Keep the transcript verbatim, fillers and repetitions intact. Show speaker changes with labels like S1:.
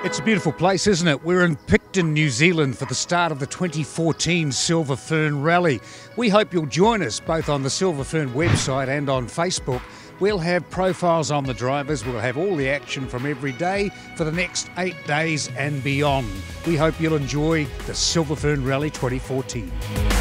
S1: It's a beautiful place, isn't it? We're in Picton, New Zealand for the start of the twenty fourteen Silver Fern Rally. We hope you'll join us both on the Silver Fern website and on Facebook. We'll have profiles on the drivers, we'll have all the action from every day for the next eight days and beyond. We hope you'll enjoy the Silver Fern Rally twenty fourteen.